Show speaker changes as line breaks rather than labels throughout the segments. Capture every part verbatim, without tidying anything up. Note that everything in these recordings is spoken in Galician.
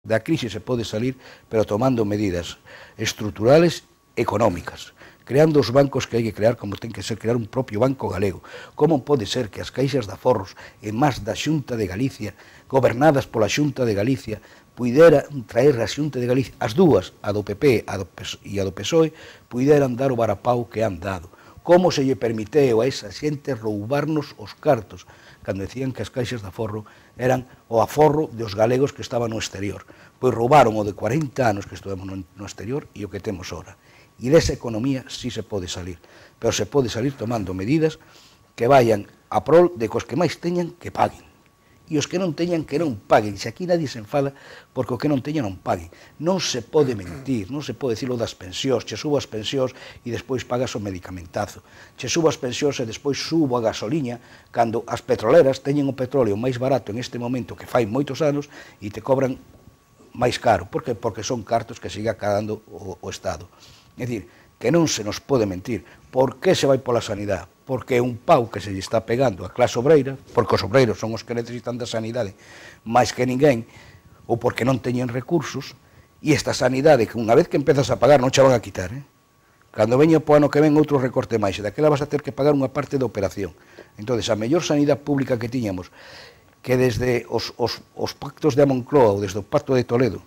Da crisis se pode salir, pero tomando medidas estruturales económicas, creando os bancos que hai que crear, como ten que ser crear un propio banco galego. Como pode ser que as caixas de aforros, en máis da Xunta de Galicia, gobernadas pola Xunta de Galicia, puidera traer a Xunta de Galicia, as dúas, a do P P a do P S O E, e a do P S O E, puideran dar o varapau que han dado. Como se lle permiteu a esa xente roubarnos os cartos, cando decían que as caixas de aforro eran o aforro dos galegos que estaban no exterior. Pois roubaron o de cuarenta anos que estuvemos no exterior e o que temos ora. E desa economía sí se pode salir, pero se pode salir tomando medidas que vayan a prol de cos que máis teñan que paguen. E os que non teñan que non paguen. Se aquí nadie se enfada porque o que non teñan non paguen. Non se pode mentir, non se pode decir o das pensións, che subo as pensións e despois pagas o medicamentazo. Che subo as pensións e despois subo a gasoliña cando as petroleras teñen o petróleo máis barato en este momento que fai moitos anos e te cobran máis caro. Por que? Porque son cartos que siga cagando o, o Estado. É dicir, que non se nos pode mentir. Por que se vai pola sanidade? Porque é un pau que se lle está pegando a clase obreira, porque os obreiros son os que necesitan da sanidade máis que ninguén, ou porque non teñen recursos, e esta sanidade, que unha vez que empezas a pagar, non che van a quitar, eh? Cando veña po ano que ven outro recorte máis, e daquela vas a ter que pagar unha parte da operación. Entón, a mellor sanidade pública que tiñamos, que desde os, os, os pactos de Moncloa ou desde o pacto de Toledo,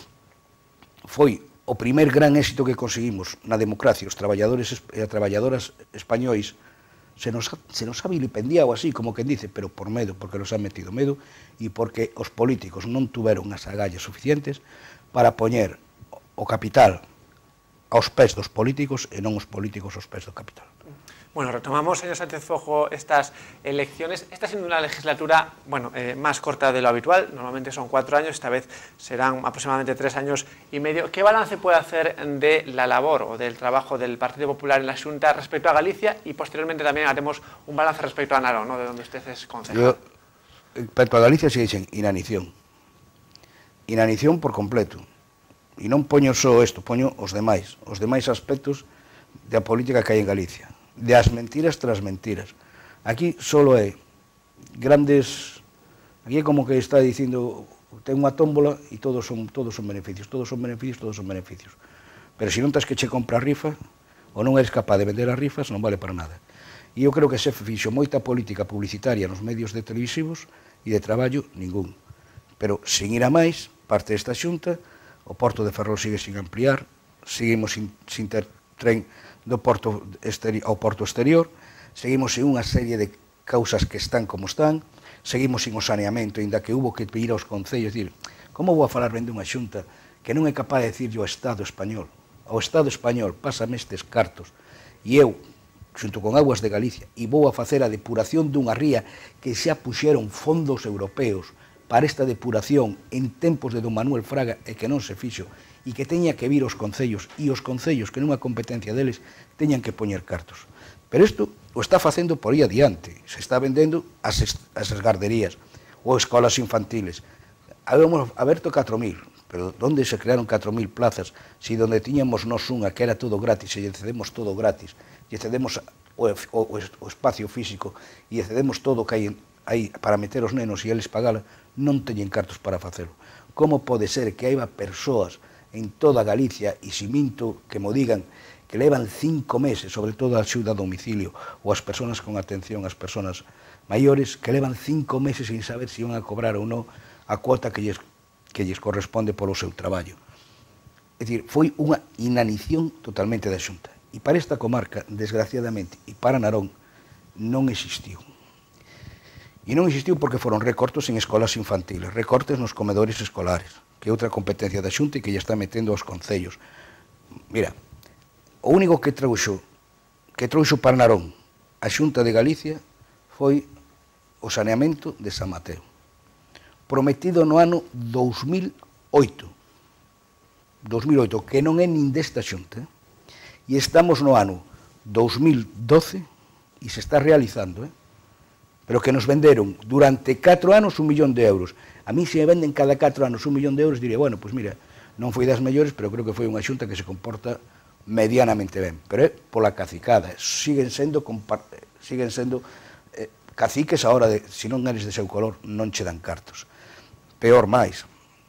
foi o primer gran éxito que conseguimos na democracia, os traballadores e as traballadoras españois, se nos, se nos ha vilipendiado así, como quen dice, pero por medo, porque nos han metido medo, e porque os políticos non tuveron as agallas suficientes para poñer o capital aos pés dos políticos e non os políticos aos pés do capital.
Bueno, retomamos, señor Sánchez Fojo, estas elecciones. Esta siendo una legislatura, bueno, eh, más corta de lo habitual. Normalmente son cuatro años, esta vez serán aproximadamente tres años y medio. ¿Qué balance puede hacer de la labor o del trabajo del Partido Popular en la Xunta respecto a Galicia? Y posteriormente también haremos un balance respecto a Narón, ¿no?, de donde usted es concejal.
Yo, respecto a Galicia, se dicen inanición. Inanición por completo. E non poño só isto, poño os demais, os demais aspectos da política que hai en Galicia. De as mentiras tras mentiras. Aquí solo é grandes... Aquí é como que está dicindo, ten unha tómbola e todos son, todos son beneficios, todos son beneficios, todos son beneficios. Pero se non tens que che comprar rifa, ou non eres capaz de vender as rifas, non vale para nada. E eu creo que se fixo moita política publicitaria nos medios de televisivos e de traballo, ningún. Pero, sin ir a máis, parte desta xunta, o Porto de Ferrol sigue sin ampliar, seguimos sin, sin ter tren do porto ao porto exterior, seguimos en unha serie de causas que están como están, seguimos sin o saneamento, ainda que hubo que ir aos concellos, dicir, como vou a falar ben dunha xunta que non é capaz de dicirlle ao Estado español, ao Estado español, pásame estes cartos, e eu, xunto con Aguas de Galicia, e vou a facer a depuración dunha ría que xa puxeron fondos europeos para esta depuración en tempos de don Manuel Fraga e que non se fixo, e que teña que vir os concellos, e os concellos que non é competencia deles teñan que poñer cartos. Pero isto o está facendo por aí adiante, se está vendendo as, as esgarderías ou escolas infantiles. Habemos aberto catro mil, pero onde se crearon catro mil plazas se donde tiñamos nos unha que era todo gratis e lle cedemos todo gratis, lle cedemos o, o, o espacio físico e lle cedemos todo que hai, hai para meter os nenos e eles pagala, non teñen cartos para facelo. Como pode ser que haiba persoas en toda Galicia, e si minto que mo digan, que levan cinco meses, sobre todo a axuda a domicilio, ou as persoas con atención, as persoas maiores, que levan cinco meses sin saber se iban a cobrar ou non a cuota que lles, que lles corresponde polo seu traballo. É dicir, foi unha inanición totalmente da Xunta. E para esta comarca, desgraciadamente, e para Narón, non existiu. E non existiu porque foron recortes en escolas infantiles, recortes nos comedores escolares, que é outra competencia da Xunta e que lle está metendo aos concellos. Mira, o único que trouxo, que trouxo para Narón a Xunta de Galicia foi o saneamento de San Mateo, prometido no ano dous mil oito. dous mil oito, que non é nin desta Xunta, e estamos no ano dous mil doce e se está realizando, eh? Pero que nos venderon durante catro anos un millón de euros. A mí se me venden cada catro anos un millón de euros, diría, bueno, pois mira, non foi das mellores, pero creo que foi unha xunta que se comporta medianamente ben. Pero é pola cacicada, siguen sendo, siguen sendo eh, caciques a hora de, se non eres de seu color, non che dan cartos. Peor máis,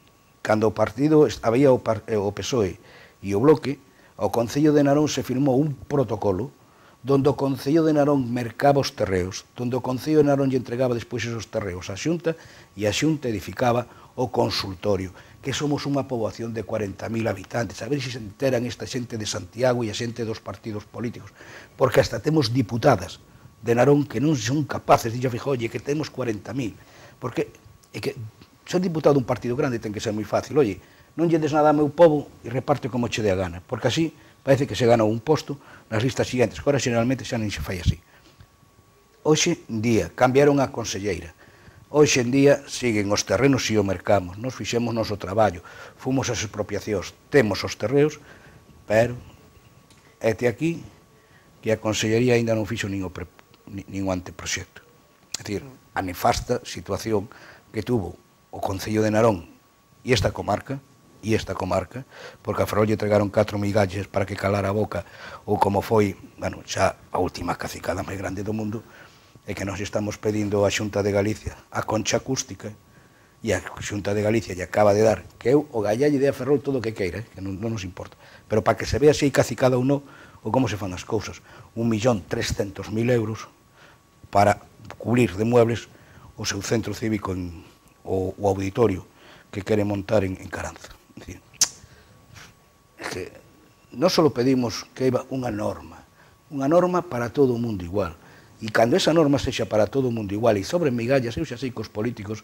cando o partido, había o, o P S O E e o Bloque, ao Concello de Narón se firmou un protocolo donde o Concello de Narón mercaba os terreos, donde o Concello de Narón lle entregaba despois esos terreos á Xunta, e a Xunta edificaba o consultorio, que somos unha poboación de cuarenta mil habitantes. A ver se se enteran esta xente de Santiago e a xente dos partidos políticos, porque hasta temos diputadas de Narón que non son capaces de dicir, oye, que temos cuarenta mil, porque é que ser diputado dun partido grande ten que ser moi fácil, oye, non lle des nada ao meu povo e reparte como che dé a gana, porque así parece que se gana un posto nas listas siguientes, que ahora generalmente xa non se fai así. Hoxe en día cambiaron a conselleira, hoxe en día siguen os terrenos e o mercamos, nos fixemos noso traballo, fomos as expropiacións, temos os terreos, pero este aquí que a consellería ainda non fixo nin o, pre, nin o anteproxecto. É dicir, a nefasta situación que tuvo o Concello de Narón e esta comarca, e esta comarca, porque a Ferrol lle entregaron catro migalles para que calara a boca, ou como foi, bueno, xa a última cacicada máis grande do mundo, é que nos estamos pedindo a Xunta de Galicia a concha acústica, e a Xunta de Galicia lle acaba de dar, que eu o gallalle de a Ferrol todo o que queira, que non, non nos importa, pero para que se vea se hai cacicada ou non, ou como se fan as cousas, un millón trescentos mil euros para cubrir de muebles o seu centro cívico, en, o, o auditorio que quere montar en, en Caranza. É dicir, é que non só pedimos que haiba unha norma, unha norma para todo o mundo igual, e cando esa norma sexa para todo o mundo igual, e sobre migallas, eu xa sei que os políticos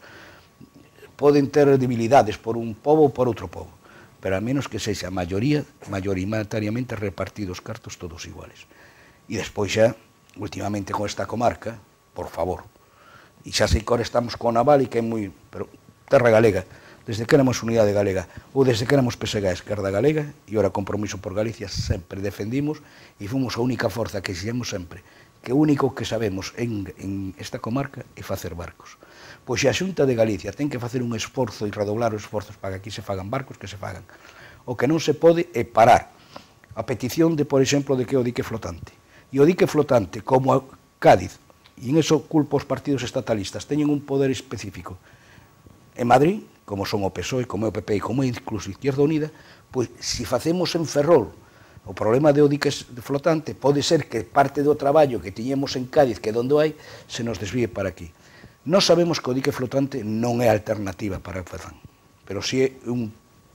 poden ter debilidades por un pobo ou por outro pobo, pero a menos que sexa a maioría, maioritariamente repartidos cartos todos iguales. E despois xa, últimamente con esta comarca, por favor, e xa sei que ahora estamos con Naval e que é moi, pero terra galega, desde que éramos Unidade Galega, ou desde que éramos P S G, Esquerda Galega, e ora Compromiso por Galicia, sempre defendimos, e fomos a única forza que exigimos sempre, que o único que sabemos en, en esta comarca é facer barcos. Pois se a Xunta de Galicia ten que facer un esforzo e redoblar os esforzos para que aquí se fagan barcos, que se fagan. O que non se pode é parar a petición de, por exemplo, de que o dique flotante. E o dique flotante, como a Cádiz, e en eso culpo os partidos estatalistas, teñen un poder específico. En Madrid, como son o P S O E, como é o P P e como é incluso Izquierda Unida, pois se facemos en Ferrol o problema de o dique flotante, pode ser que parte do traballo que tiñemos en Cádiz, que é onde hai, se nos desvíe para aquí. Nós sabemos que o dique flotante non é alternativa para o Fazán, pero si é un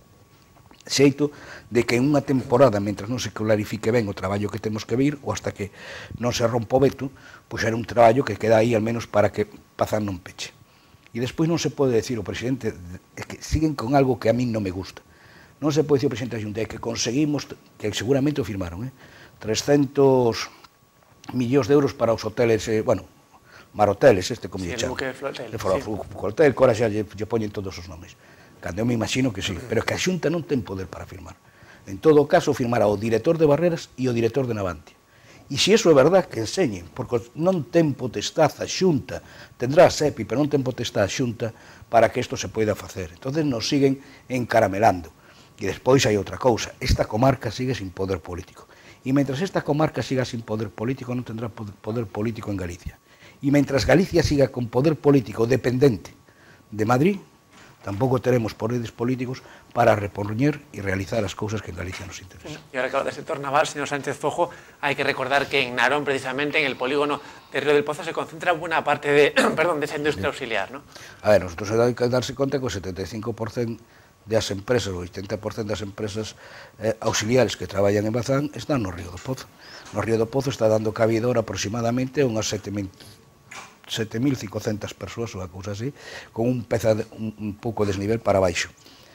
xeito de que en unha temporada, mentras non se clarifique ben o traballo que temos que vir, ou hasta que non se rompa o veto, pois era un traballo que queda aí, al menos para que Fazán non peche. E despois non se pode decir o presidente, é que siguen con algo que a min non me gusta. Non se pode decir o presidente da Xunta, é que conseguimos, que seguramente o firmaron, eh, trescentos millóns de euros para os hoteles, eh, bueno, Maroteles, este como lle chama.
Sí, el buque flotel.
De fora, sí. O hotel, que ahora xa lle, lle poñen todos os nomes. Cando eu me imagino que sí, pero que a Xunta non ten poder para firmar. En todo caso, firmará o director de Barreras e o director de Navantia. E se iso é verdad, que enseñen, porque non ten potestad a Xunta, tendrá a SEPI, pero non ten potestad a Xunta para que isto se poida facer. Entón nos siguen encaramelando. E despois hai outra cousa, esta comarca sigue sin poder político. E mentras esta comarca siga sin poder político, non tendrá poder político en Galicia. E mentras Galicia siga con poder político dependente de Madrid, tampouco teremos poderes políticos para repoñer e realizar as cousas que en Galicia nos interesan.
E ahora que habla del sector naval, señor Sánchez Fojo, hai que recordar que en Narón, precisamente, en el polígono de Río del Pozo, se concentra buena parte de, perdón, de esa industria auxiliar, ¿no?
A ver, nosotros hai que darse conta que o setenta e cinco por cento das empresas, o oitenta por cento das empresas eh, auxiliares que traballan en Bazán están no Río do Pozo. No Río do Pozo está dando cabidor aproximadamente unhas sete mil cincocentas persoas, ou a cousa así, con un, peza de, un, un pouco desnivel para baixo.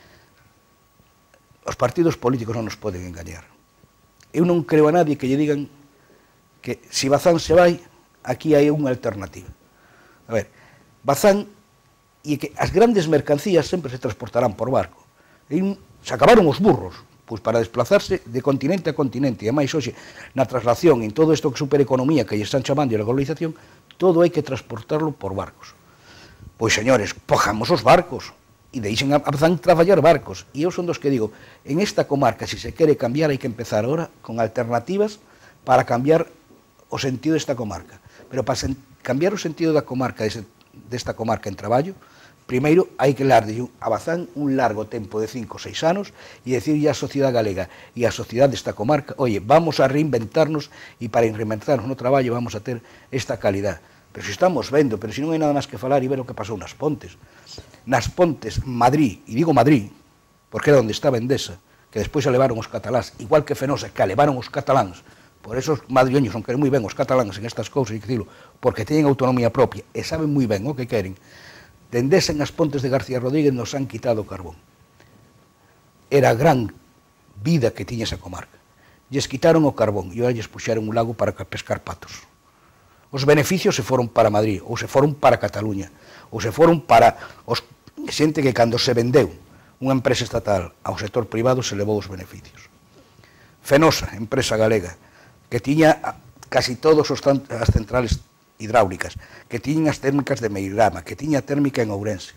Os partidos políticos non nos poden engañar. Eu non creo a nadie que lle digan que se Bazán se vai, aquí hai unha alternativa. A ver, Bazán, e que as grandes mercancías sempre se transportarán por barco. E se acabaron os burros, pois para desplazarse de continente a continente, e máis hoxe, na traslación, en todo isto que supereconomía que lle están chamando a globalización, todo hai que transportarlo por barcos. Pois, señores, pojamos os barcos e deixen a Bazán traballar barcos. E eu son dos que digo, en esta comarca, se se quere cambiar, hai que empezar ahora con alternativas para cambiar o sentido desta comarca. Pero para cambiar o sentido da comarca, desta comarca en traballo, primeiro hai que darlle a Bazán un largo tempo de cinco ou seis anos e decirlle á sociedade galega e á sociedade desta comarca, oye, vamos a reinventarnos e para reinventarnos no traballo vamos a ter esta calidad. Pero se estamos vendo, pero se non hai nada máis que falar e ver o que pasou nas Pontes. Nas Pontes, Madrid, e digo Madrid, porque era onde estaba Endesa, que despois a levaron os cataláns, igual que Fenosa, que a levaron os cataláns. Por eso os madrileños son queren moi ben os cataláns en estas cousas, e que dicilo, porque teñen autonomía propia e saben moi ben o que queren. De Endesa en as Pontes de García Rodríguez nos han quitado o carbón. Era a gran vida que tiña esa comarca. Lles quitaron o carbón e ahora lles puxeron un lago para pescar patos. Os beneficios se foron para Madrid, ou se foron para Cataluña, ou se foron para os xente que cando se vendeu unha empresa estatal ao sector privado se levou os beneficios. Fenosa, empresa galega, que tiña casi todas as centrales hidráulicas, que tiñan as térmicas de Meirama, que tiña térmica en Ourense.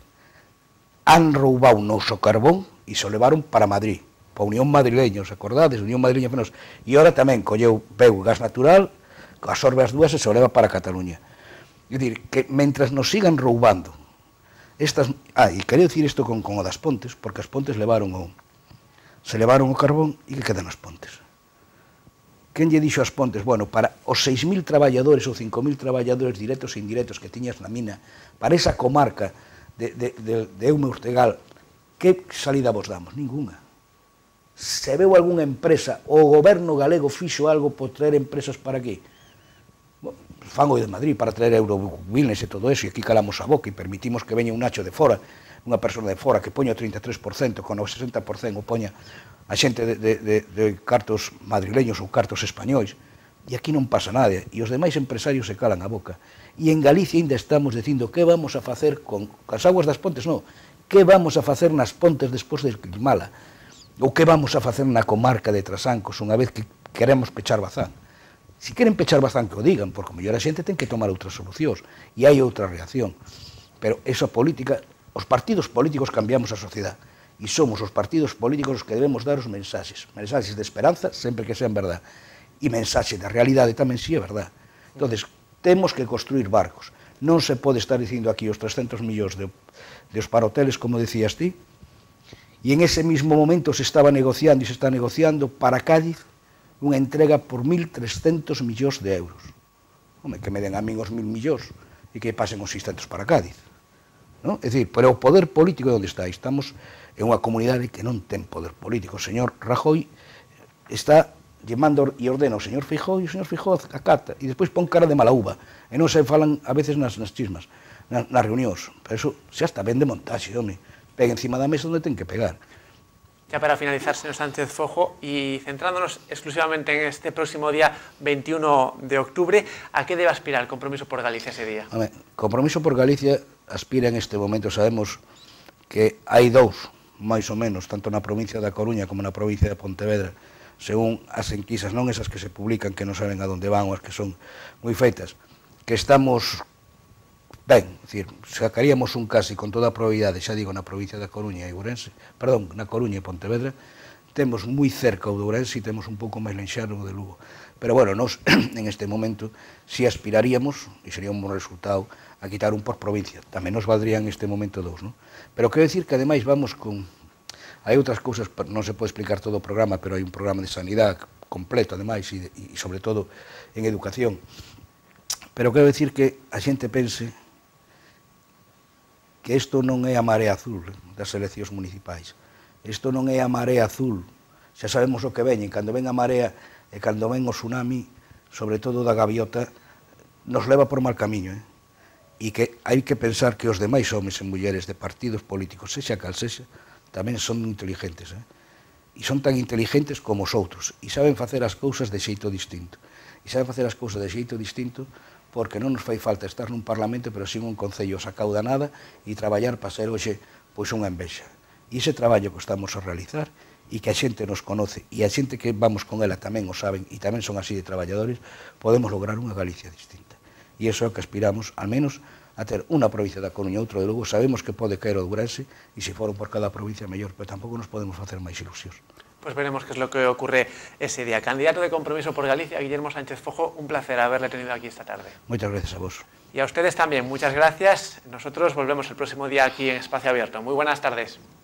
Han roubado nos o carbón e se o levaron para Madrid, para a Unión Madrileña, os acordades, Unión Madrileña Fenosa. E ahora tamén colleu veu gas natural, absorbe as dúas e se o leva para Cataluña. É dicir, que mentras nos sigan roubando estas... Ah, e quería dicir isto con, con o das Pontes, porque as Pontes levaron o... se levaron o carbón e que quedan as Pontes. Quen lle dixo as Pontes? Bueno, para os seis mil traballadores ou cinco mil traballadores directos e indirectos que tiñas na mina, para esa comarca de, de, de, de Eume Urtegal, que salida vos damos? Ninguna. Se veu algunha empresa, o goberno galego fixo algo por traer empresas para aquí? Bueno, fan o de Madrid para traer Eurobusiness e todo eso, e aquí calamos a boca e permitimos que veña un nacho de fora, unha persona de fora que poña o trinta e tres por cento, con o sesenta por cento o poña a xente de, de, de, de cartos madrileños ou cartos españois, e aquí non pasa nada, e os demais empresarios se calan a boca. E en Galicia ainda estamos dicindo que vamos a facer con as aguas das Pontes, non, que vamos a facer nas Pontes despois de Climala, ou que vamos a facer na comarca de Trasancos unha vez que queremos pechar Bazán. Se queren pechar Bazán que o digan, porque mellor a xente ten que tomar outras solucións, e hai outra reacción. Pero esa política, os partidos políticos cambiamos a sociedade, e somos os partidos políticos os que debemos dar os mensaxes, mensaxes de esperanza, sempre que sean verdad, e mensaxes de realidade tamén si é verdad. Entón, temos que construir barcos. Non se pode estar dicindo aquí os trescentos millóns de, de os para hoteles, como decías ti, e en ese mismo momento se estaba negociando e se está negociando para Cádiz unha entrega por mil trescentos millóns de euros. Home, que me den a min os mil millóns e que pasen os seiscentos para Cádiz. ¿No? É dicir, pero o poder político é onde está. Estamos en unha comunidade que non ten poder político. O señor Rajoy está llamando e ordena ao señor Feijóo e o señor Feijóo acata e despois pon cara de mala uva e non se falan a veces nas, nas chismas, nas, nas reunións. Pero eso xa está ben de montaxe, home. Pega encima da mesa onde ten que pegar.
Ya para finalizar, señor Sánchez Fojo, y centrándonos exclusivamente en este próximo día veintiuno de octubre, ¿a qué debe aspirar el Compromiso por Galicia ese día? Hombre,
Compromiso por Galicia aspira en este momento, sabemos que hai dous, máis ou menos, tanto na provincia da Coruña como na provincia de Pontevedra, según as enquisas, non esas que se publican, que non saben a donde van, ou as que son moi feitas, que estamos ben, é dicir, sacaríamos un casi con toda a probabilidade, xa digo, na provincia da Coruña e Ourense, perdón, na Coruña e Pontevedra, temos moi cerca o de Ourense e temos un pouco máis lenxano o de Lugo. Pero, bueno, nós, en este momento, si aspiraríamos, e sería un bon resultado, a quitar un por provincia. Tamén nos valdría en este momento dous, non? Pero quero dicir que, ademais, vamos con... Hai outras cousas, non se pode explicar todo o programa, pero hai un programa de sanidade completo, ademais, e, e sobre todo en educación. Pero quero dicir que a xente pense que isto non é a marea azul das eleccións municipais. Isto non é a marea azul. Xa sabemos o que veñen. Cando ven a marea e cando ven o tsunami, sobre todo da gaviota, nos leva por mal camiño. Eh? E que hai que pensar que os demais homes e mulleres de partidos políticos, sexa cal sexa, tamén son inteligentes. Eh? E son tan inteligentes como os outros. E saben facer as cousas de xeito distinto. E saben facer as cousas de xeito distinto porque non nos fai falta estar nun Parlamento, pero sin un Concello sacado da nada e traballar para ser hoxe pois unha envexa. E ese traballo que estamos a realizar e que a xente nos conoce e a xente que vamos con ela tamén o saben e tamén son así de traballadores, podemos lograr unha Galicia distinta. E iso é o que aspiramos, al menos, a ter unha provincia da Coruña, outro de Lugo. Sabemos que pode caer o de Ourense e se foron por cada provincia mellor, pero tampouco nos podemos facer máis ilusións.
Pues veremos qué es lo que ocurre ese día. Candidato de Compromiso por Galicia, Guillermo Sánchez Fojo, un placer haberle tenido aquí esta tarde.
Muchas gracias a vos.
Y a ustedes también, muchas gracias. Nosotros volvemos el próximo día aquí en Espacio Abierto. Muy buenas tardes.